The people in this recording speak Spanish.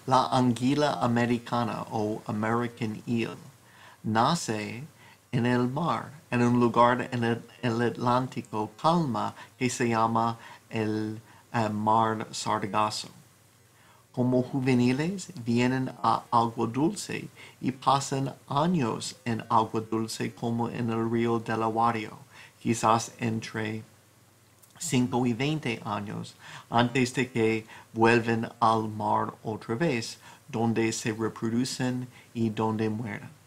La anguila americana o American eel nace en el mar, en un lugar en el Atlántico calma que se llama el mar Sargasso. Como juveniles vienen a agua dulce y pasan años en agua dulce como en el río Delaware, quizás entre 5 y 20 años antes de que vuelven al mar otra vez, donde se reproducen y donde mueren.